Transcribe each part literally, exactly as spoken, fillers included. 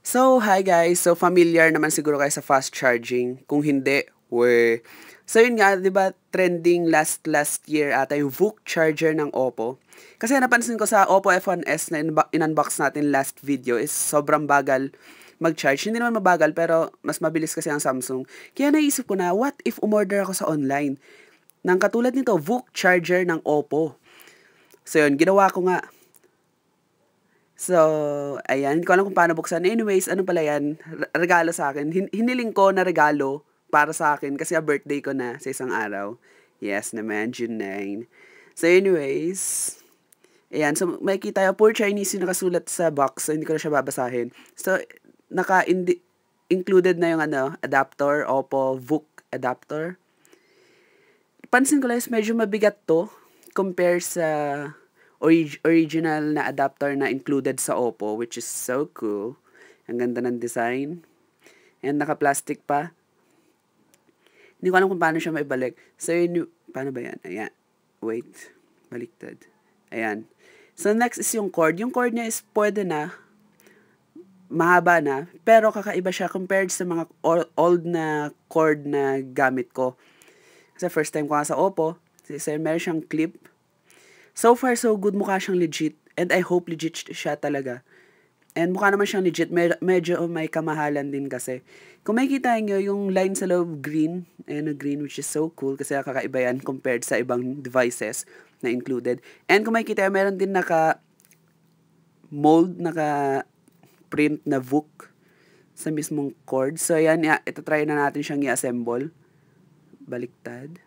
So, hi guys. So, familiar naman siguro kayo sa fast charging. Kung hindi, we... So, yun nga, di ba, trending last last year ata yung V O O C charger ng Oppo. Kasi napansin ko sa Oppo F one S na in-unbox natin last video is sobrang bagal mag-charge. Hindi naman mabagal, pero mas mabilis kasi ang Samsung. Kaya naisip ko na, what if umorder ako sa online? Nang katulad nito, V O O C charger ng Oppo. So, yun, ginawa ko nga. So, ayan, hindi ko alam kung paano buksan. Anyways, ano pala yan? Regalo sa akin. Hin hiniling ko na regalo para sa akin kasi a birthday ko na sa isang araw. Yes naman, June ninth. So, anyways, ayan. So, makikita yung poor Chinese yung nakasulat sa box. So, hindi ko na siya babasahin. So, naka-included na yung ano, adapter, Oppo V O O C adapter. Pansin ko lang is medyo mabigat to compare sa Orig- original na adapter na included sa Oppo, which is so cool. Ang ganda ng design. And naka-plastic pa. Hindi ko alam kung paano siya maibalik. So, yun, paano ba yan? Ayan. Wait. Baliktad. Ayan. So, next is yung cord. Yung cord niya is pwede na. Mahaba na. Pero kakaiba siya compared sa mga old na cord na gamit ko. Kasi first time ko nga sa Oppo. Kasi meron siyang clip. So far, so good. Mukha siyang legit. And I hope legit siya talaga. And mukha naman siyang legit. Med- medyo may kamahalan din kasi. Kung makikita nyo, yung line sa loob green. Ayan, green, which is so cool. Kasi kakaiba yan compared sa ibang devices na included. And kung makikita, meron din naka mold, naka print na V O O C sa mismong cord. So, ayan, ito try na natin siyang i-assemble. Baliktad.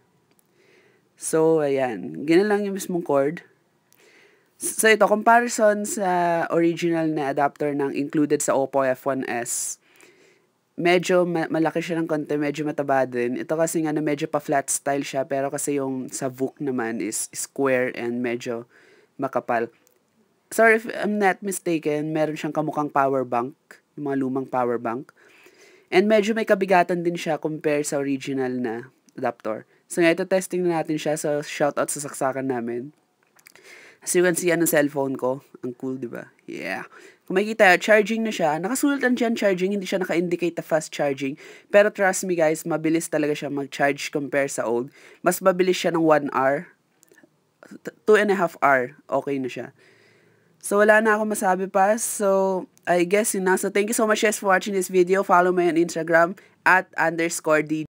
So, ayan. Ganyan lang yung mismong cord. So, ito, comparison sa original na adapter ng included sa Oppo F one S. Medyo ma- malaki siya ng konti, medyo mataba din. Ito kasi nga, medyo pa-flat style siya, pero kasi yung sa V O O C naman is square and medyo makapal. Sorry if I'm not mistaken, meron siyang kamukhang power bank, yung mga lumang power bank. And medyo may kabigatan din siya compare sa original na adapter. So, nga, ito testing na natin siya. So, shoutout sa saksakan namin. As you can see, ano cellphone ko. Ang cool, di ba? Yeah. Kung makikita, charging na siya. Nakasulat lang dyan charging. Hindi siya naka-indicate na fast charging. Pero trust me guys, mabilis talaga siya mag-charge compare sa old. Mas mabilis siya ng one hour. two and a half hour. Okay na siya. So, wala na ako masabi pa. So, I guess yun na. So, thank you so much guys for watching this video. Follow me on Instagram at underscore D.